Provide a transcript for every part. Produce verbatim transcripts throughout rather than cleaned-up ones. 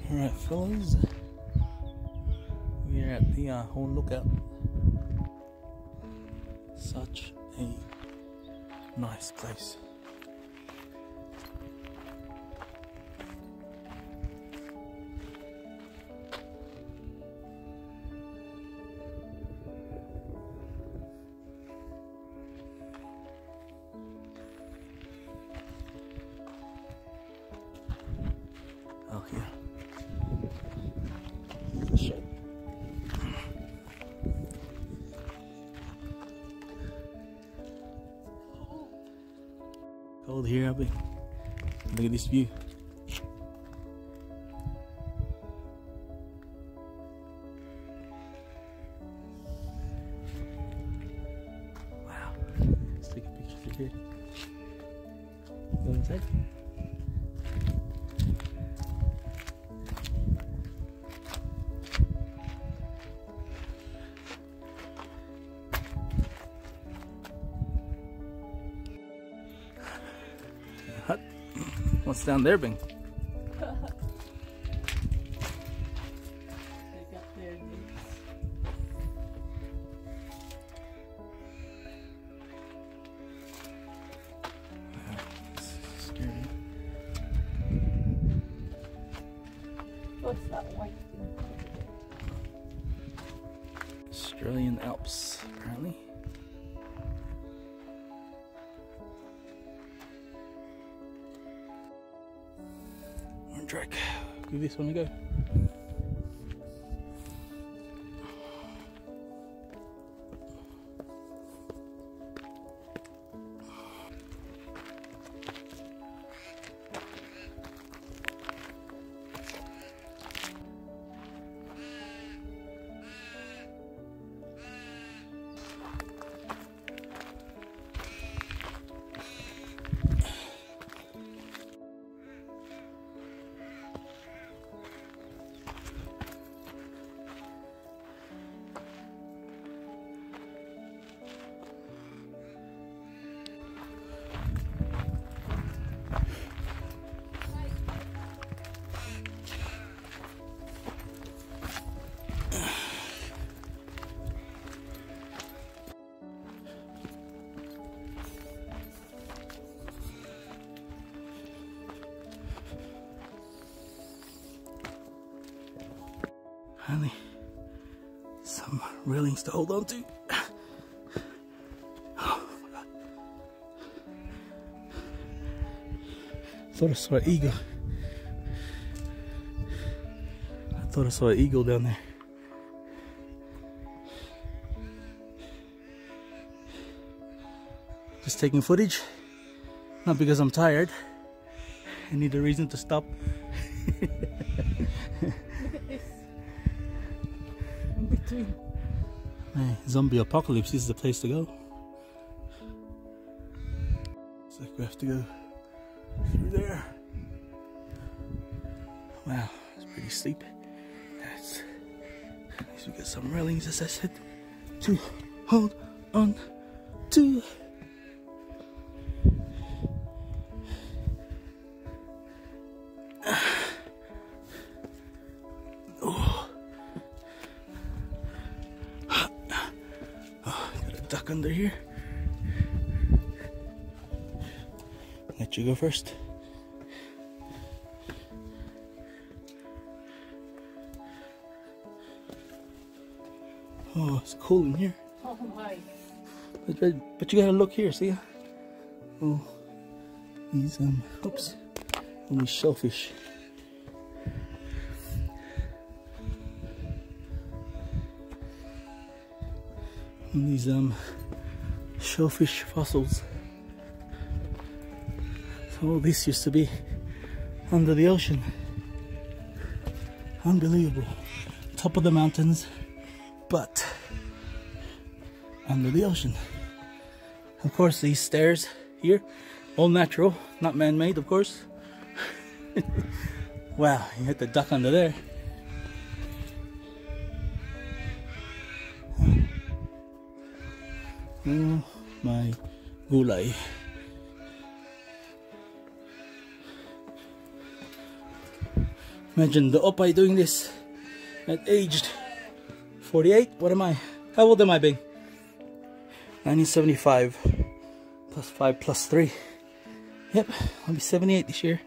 Alright fellas, we are at the uh, Horn Lookout. Such a nice place. Out here. Here's the shed. Cold here, Abby. Look at this view. Wow. Let's take a picture of here. Go inside. Hut. What's down there, Bing? They got their needs. Wow, this is scary. What's that white thing? Australian Alps, apparently. Track. Give this one a go. Finally, some railings to hold on to. Oh my god. Thought I saw an eagle. I thought I saw an eagle down there. Just taking footage. Not because I'm tired. I need a reason to stop. Look at this. In between. Man, zombie apocalypse, this is the place to go. Looks like we have to go through there. Wow, it's pretty steep. That's, at least we got some railings, as I said, to hold on to. Duck under here. Let you go first. Oh, it's cool in here. Oh my. But, but, but you gotta look here, see? Oh, these um, oops, all these shellfish. And these um shellfish fossils. So all this used to be under the ocean. Unbelievable. Top of the mountains, but under the ocean. Of course, these stairs here, all natural, not man-made, of course. Wow, you hit the duck under there. Oh my gulay. Imagine the Oppai doing this at aged forty-eight. What am I? How old am I being? nineteen seventy-five plus five plus three. Yep, I'll be seventy-eight this year.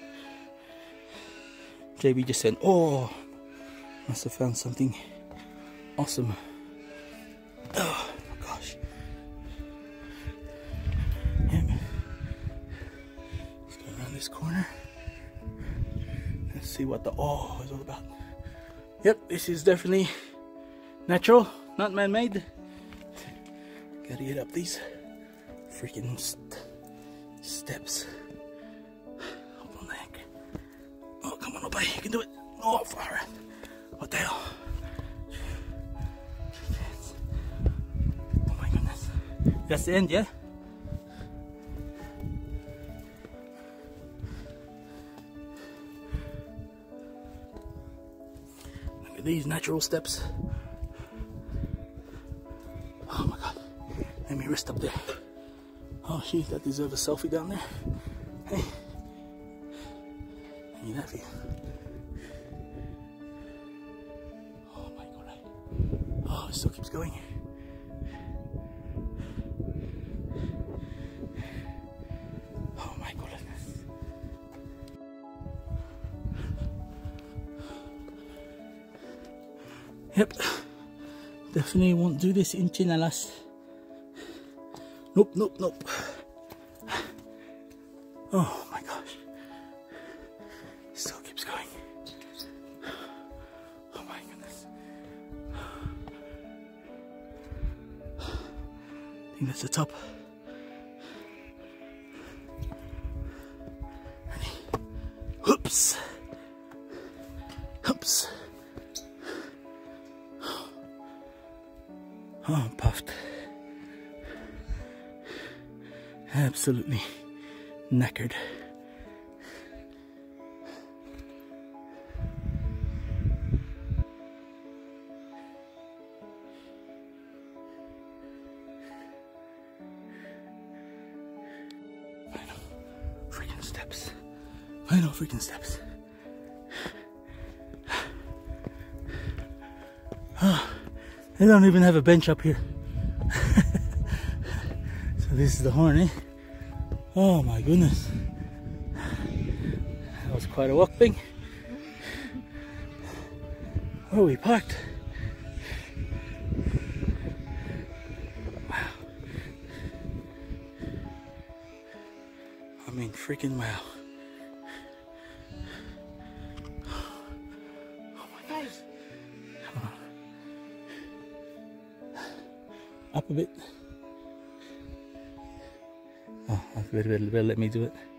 J B just said, oh, must have found something awesome. Oh my gosh. Yep. Let's go around this corner. Let's see what the oh is all about. Yep, this is definitely natural, not man-made. Gotta get up these freaking st steps. Hold on the heck. Oh, come on, Oppai, you can do it. Oh, far. What the hell? Oh my goodness. That's the end, yeah? Look at these natural steps. Oh my god. Let me rest up there. Oh, geez, that deserves a selfie down there. Hey. I need that view. Oh my god. Oh, it still keeps going. Oh my goodness. Yep. Definitely won't do this in Chinalas. Nope, nope, nope. Oh my gosh. It still keeps going. Oh my goodness. I think that's the top. Ready? Oops. Oops. Oh, I'm puffed. Absolutely knackered. Final freaking steps. Final freaking steps. Oh, they don't even have a bench up here. So this is the horn, eh? Oh my goodness. That was quite a walk thing. Where are we parked? Wow. I mean, freaking wow. Oh my gosh. Come on. Up a bit. Oh, better, better, better let me do it.